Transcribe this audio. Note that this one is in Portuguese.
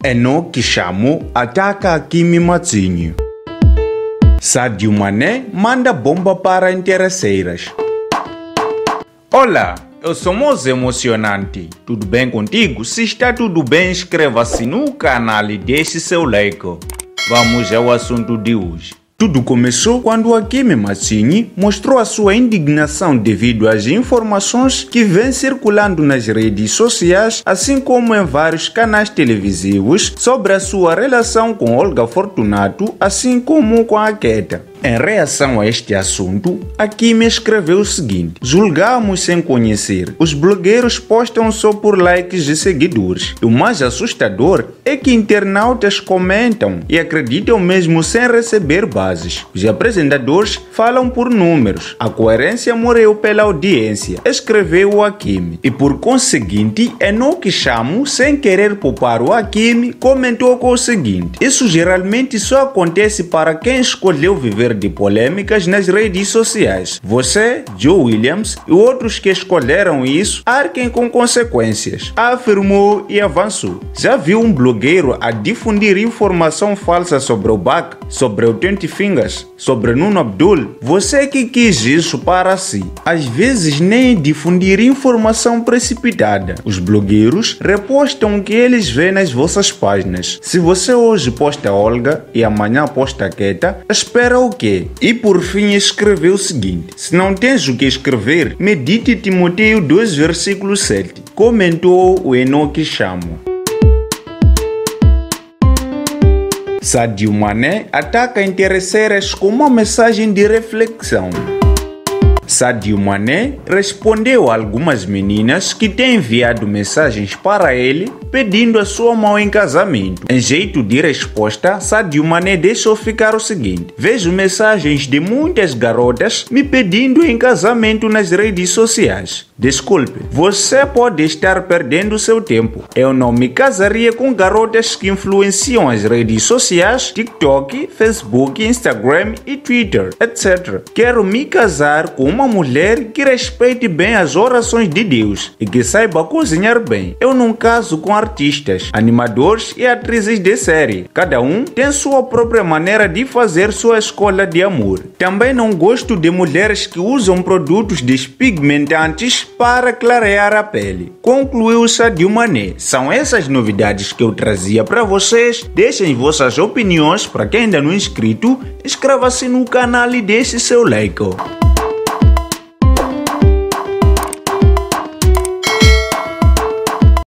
Enoque Chamo ataca Hakimi Matzinho. Sadio Mané manda bomba para interesseiras. Olá, eu sou Moze Emocionante. Tudo bem contigo? Se está tudo bem, inscreva-se no canal e deixe seu like. Vamos ao assunto de hoje. Tudo começou quando Hakimi Matzinho mostrou a sua indignação devido às informações que vêm circulando nas redes sociais, assim como em vários canais televisivos, sobre a sua relação com Olga Fortunato, assim como com a Keta. Em reação a este assunto, Hakimi escreveu o seguinte: julgamos sem conhecer. Os blogueiros postam só por likes e seguidores. E o mais assustador é que internautas comentam e acreditam mesmo sem receber bases. Os apresentadores falam por números. A coerência morreu pela audiência, escreveu o Hakimi. E por conseguinte, Enoque Chamo, sem querer poupar o Hakimi, comentou com o seguinte: isso geralmente só acontece para quem escolheu viver de polêmicas nas redes sociais. Você, Joe Williams e outros que escolheram isso arquem com consequências, afirmou e avançou. Já viu um blogueiro a difundir informação falsa sobre o Bak, sobre o 20 Fingers, sobre Nuno Abdul? Você que quis isso para si. Às vezes nem difundir informação precipitada. Os blogueiros repostam o que eles veem nas vossas páginas. Se você hoje posta Olga e amanhã posta Keta, espera o quê? E por fim escreveu o seguinte: se não tens o que escrever, medite Timoteu 2, versículo 7. Comentou o Enoque Chamo. Sadio Mané ataca interesseiras com uma mensagem de reflexão. Sadio Mané respondeu a algumas meninas que têm enviado mensagens para ele pedindo a sua mão em casamento. Em jeito de resposta, Sadio Mané deixou ficar o seguinte: vejo mensagens de muitas garotas me pedindo em casamento nas redes sociais. Desculpe, você pode estar perdendo seu tempo. Eu não me casaria com garotas que influenciam as redes sociais, TikTok, Facebook, Instagram e Twitter, etc. Quero me casar com uma mulher que respeite bem as orações de Deus e que saiba cozinhar bem. Eu não caso com artistas, animadores e atrizes de série. Cada um tem sua própria maneira de fazer sua escolha de amor. Também não gosto de mulheres que usam produtos despigmentantes para clarear a pele. Concluiu Sadio Mané. São essas novidades que eu trazia para vocês. Deixem vossas opiniões. Para quem ainda não é inscrito, inscreva-se no canal e deixe seu like.